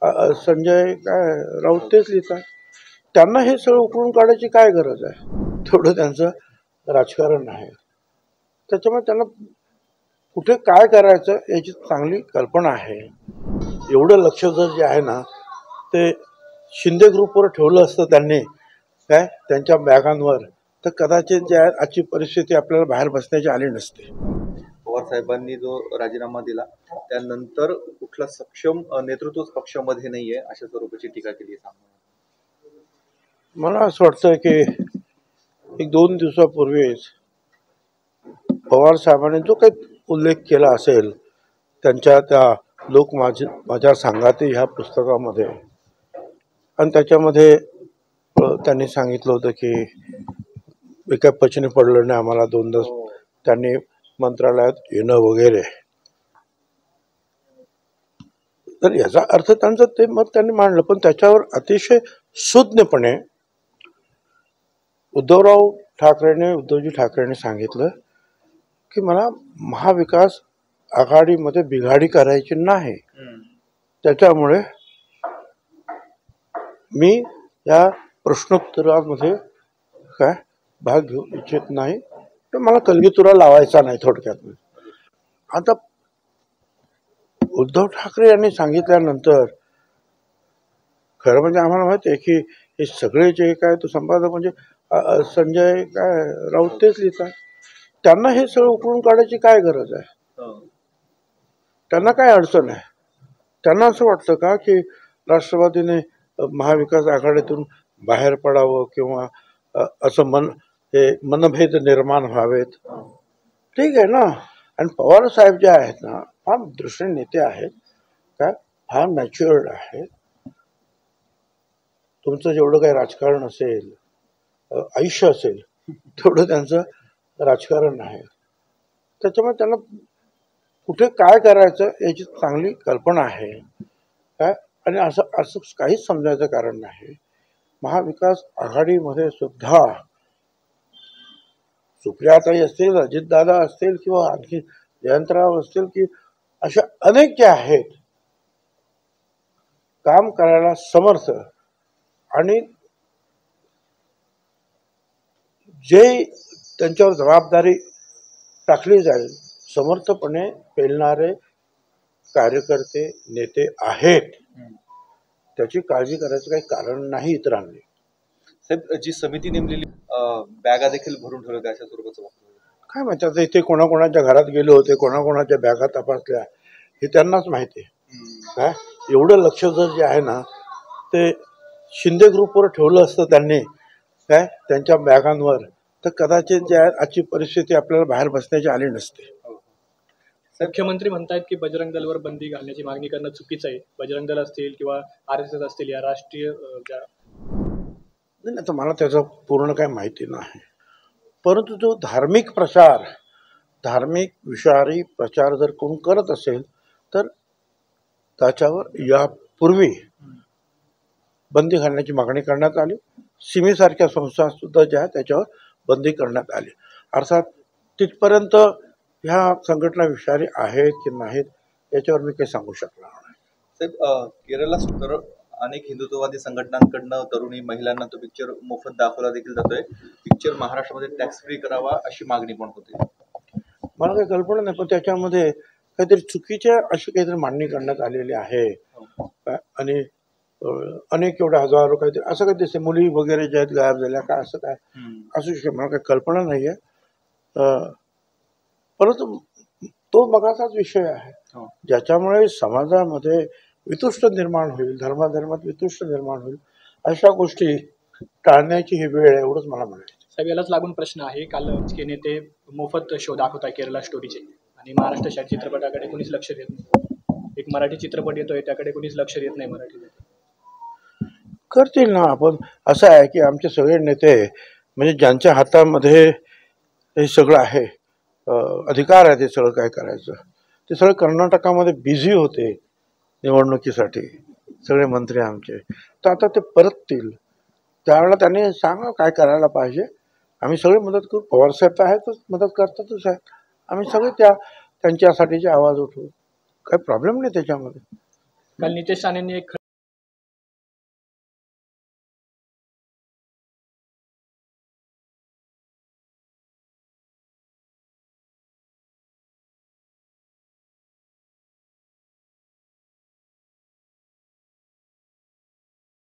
संजय काय राऊत तेच लिहितात. त्यांना हे सगळं उकळून काढायची काय गरज आहे? तेवढं त्यांचं राजकारण आहे. त्याच्यामुळे त्यांना कुठे काय करायचं याची चांगली कल्पना आहे. एवढं लक्ष जर जे आहे ना ते शिंदे ग्रुपवर ठेवलं असतं त्यांनी काय त्यांच्या बॅगांवर, तर कदाचित जे आहे आजची परिस्थिती आपल्याला बाहेर बसण्याची आली नसते. पवार साहेबांनी जो राजीनामा दिला त्यानंतर कुठला सक्षम नेतृत्वच पक्षामध्ये नाहीये अशा स्वरूपाची टीका केली. मला असं वाटतं की 1-2 दिवसापूर्वीच पवार साहेबांनी जो काही उल्लेख केला असेल त्यांच्या त्या लोक माझ्या सांगाते ह्या पुस्तकामध्ये, आणि त्याच्यामध्ये त्यांनी सांगितलं होतं की मी काय पचनी पडलं नाही आम्हाला 2दा त्यांनी मंत्रालयात येणं वगैरे, तर याचा अर्थ त्यांचं ते मत त्यांनी मांडलं. पण त्याच्यावर अतिशय सुज्ञपणे उद्धवजी ठाकरेंनी सांगितलं की मला महाविकास आघाडीमध्ये बिघाडी करायची नाही, त्याच्यामुळे मी या प्रश्नोत्तरामध्ये काय भाग घेऊ इच्छित नाही, तर मला कलगीतुरा लावायचा नाही थोडक्यात. आता उद्धव ठाकरे यांनी सांगितल्यानंतर खरं म्हणजे आम्हाला माहिती आहे की हे सगळे जे काय तो संपादक म्हणजे संजय काय राऊत तेच लिहितात. त्यांना हे सगळं उकळून काढायची काय गरज आहे? त्यांना काय अडचण आहे? त्यांना असं वाटतं का की राष्ट्रवादीने महाविकास आघाडीतून बाहेर पडावं किंवा असं मनभेद निर्माण व्हावेत? ठीक आहे ना. आणि पवार साहेब जे आहेत ना फार दृष्टी नेते आहेत, काय फार मॅच्युअर्ड आहेत. तुमचं जेवढं काही राजकारण असेल, आयुष्य असेल, तेवढं त्यांचं राजकारण आहे. त्याच्यामुळे त्यांना कुठे काय करायचं याची चांगली कल्पना आहे काय, आणि असं काहीच समजायचं कारण नाही. महाविकास आघाडीमध्ये सुद्धा सुप्रियाताई असतील, अजितदादा असतील किंवा आणखी जयंतराव असतील की अशा अनेक जे आहेत काम करायला समर्थ, आणि जे त्यांच्यावर जबाबदारी टाकली जाईल समर्थपणे पेलणारे कार्यकर्ते नेते आहेत. त्याची काळजी करायचं काही कारण नाही इतरांनी. साहेब, जी समिती नेमलेली बॅगा देखील भरून ठेवल्या अशा स्वरूपाचं काय माहिती. आता इथे कोणाकोणाच्या घरात गेले होते, कोणाकोणाच्या बॅगा तपासल्या हे त्यांनाच माहिती आहे. काय एवढं लक्ष जर जे आहे ना ते शिंदे ग्रुपवर ठेवलं असतं त्यांनी काय त्यांच्या बॅगांवर, तर कदाचित जे आहे आजची परिस्थिती आपल्याला बाहेर बसण्याची आली नसते. मुख्यमंत्री म्हणतात की बजरंग दलवर बंदी घालण्याची मागणी करणं चुकीचं आहे. बजरंग दल असतील किंवा RSS असतील या राष्ट्रीय नाही, तर मला त्याचं पूर्ण काही माहिती नाही. परंतु जो धार्मिक प्रचार, धार्मिक विषारी प्रचार जर कोण करत असेल तर त्याच्यावर यापूर्वी बंदी घालण्याची मागणी करण्यात आली. सिमीसारख्या संस्था सुद्धा ज्या त्याच्यावर बंदी करण्यात आली. अर्थात तिथपर्यंत ह्या संघटना विषारी आहेत की नाहीत याच्यावर मी काही सांगू शकणार नाही. साहेब, केरळला तर अनेक हिंदुत्ववादी संघटनांकडनं तरुणी महिलांना तो पिक्चर मोफत दाखवला देखील जातोय. पिक्चर महाराष्ट्रामध्ये टॅक्स फ्री करावा अशी मागणी पण होते. मला काही कल्पना नाही, पण त्याच्यामध्ये काहीतरी चुकीच्या अशी काहीतरी मांडणी करण्यात आलेली आहे. आणि अनेक एवढ्या हजारो काहीतरी असं काही दिसते, मुली वगैरे ज्या आहेत गायब झाल्या का असं काय असू शकते. मला काही कल्पना नाही आहे. परंतु तो मगाचाच विषय आहे ज्याच्यामुळे समाजामध्ये वितुष्ट निर्माण होईल, धर्मात वितुष्ट निर्माण होईल. अशा गोष्टी टाळण्याची ही वेळ आहे, एवढंच मला म्हणायचं. साहेब, यालाच लागून प्रश्न आहे. काल राजकीय नेते मोफत शो दाखवत आहे केरला स्टोरीचे, आणि महाराष्ट्र शाळेत चित्रपटाकडे कोणीच लक्ष देत नाही. एक मराठी चित्रपट येतोय त्याकडे कोणीच लक्ष देत नाही. मराठी करतील ना. आपण असं आहे की आमचे सगळे नेते म्हणजे ज्यांच्या हातामध्ये हे सगळं आहे, अधिकार आहे ते सगळं काय करायचं, ते सगळं कर्नाटकामध्ये बिझी होते निवडणुकीसाठी सगळे मंत्री आमचे. तर आता ते परततील त्यावेळेला त्यांनी सांगा काय करायला पाहिजे. आम्ही सगळे मदत करू. पवारसाहेब तर आहेतच, मदत करतातच आहेत. आम्ही सगळे त्यांच्यासाठीचे आवाज उठवू. काही प्रॉब्लेम नाही त्याच्यामध्ये. काल नितेश राणेंनी एक